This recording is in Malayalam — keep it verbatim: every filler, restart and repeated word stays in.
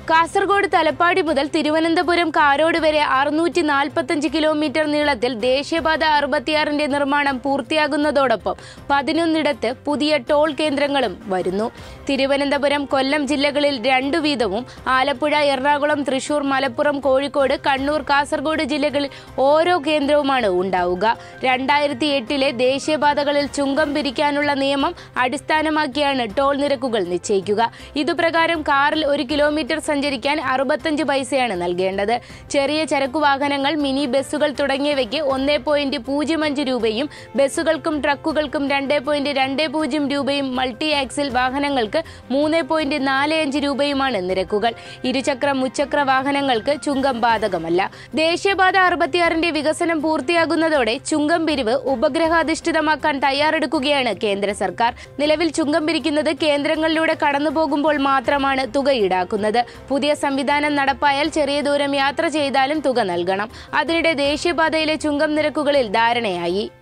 കാസർഗോഡ് തലപ്പാടി മുതൽ തിരുവനന്തപുരം കാരോട് വരെ അറുന്നൂറ്റി നാൽപ്പത്തഞ്ച് കിലോമീറ്റർ നീളത്തിൽ ദേശീയപാത അറുപത്തിയാറിന്റെ നിർമ്മാണം പൂർത്തിയാകുന്നതോടൊപ്പം പതിനൊന്നിടത്ത് പുതിയ ടോൾ കേന്ദ്രങ്ങളും വരുന്നു. തിരുവനന്തപുരം, കൊല്ലം ജില്ലകളിൽ രണ്ടു വീതവും ആലപ്പുഴ, എറണാകുളം, തൃശൂർ, മലപ്പുറം, കോഴിക്കോട്, കണ്ണൂർ, കാസർഗോഡ് ജില്ലകളിൽ ഓരോ കേന്ദ്രവുമാണ് ഉണ്ടാവുക. രണ്ടായിരത്തി എട്ടിലെ ദേശീയപാതകളിൽ ചുങ്കം പിരിക്കാനുള്ള നിയമം അടിസ്ഥാനമാക്കിയാണ് ടോൾ നിരക്കുകൾ നിശ്ചയിക്കുക. ഇതുപ്രകാരം കാറിൽ ഒരു കിലോമീറ്റർ സഞ്ചരിക്കാൻ അറുപത്തഞ്ച് പൈസയാണ് നൽകേണ്ടത്. ചെറിയ ചരക്കു വാഹനങ്ങൾ, മിനി ബസ്സുകൾ തുടങ്ങിയവയ്ക്ക് ഒന്നേ പോയിന്റ് പൂജ്യം അഞ്ച് രൂപയും ബസ്സുകൾക്കും ട്രക്കുകൾക്കും രണ്ട് പോയിന്റ് രണ്ട് പൂജ്യം രൂപയും മൾട്ടി ആക്സിൽ വാഹനങ്ങൾക്ക് മൂന്ന് പോയിന്റ് നാല് അഞ്ച് രൂപയുമാണ് നിരക്കുകൾ. ഇരുചക്ര മുച്ചക്ര വാഹനങ്ങൾക്ക് ചുങ്കം ബാധകമല്ല. ദേശീയപാത അറുപത്തിയാറിന്റെ വികസനം പൂർത്തിയാകുന്നതോടെ ചുങ്കം പിരിവ് ഉപഗ്രഹാധിഷ്ഠിതമാക്കാൻ തയ്യാറെടുക്കുകയാണ് കേന്ദ്ര സർക്കാർ. നിലവിൽ ചുങ്കം പിരിക്കുന്നത് കേന്ദ്രങ്ങളിലൂടെ കടന്നുപോകുമ്പോൾ മാത്രമാണ് തുക ഈടാക്കുന്നത്. പുതിയ സംവിധാനം നടപ്പായാൽ ചെറിയ ദൂരം യാത്ര ചെയ്താലും തുക നൽകണം. അതിനിടെ ദേശീയപാതയിലെ ചുങ്കം നിരക്കുകളിൽ ധാരണയായി.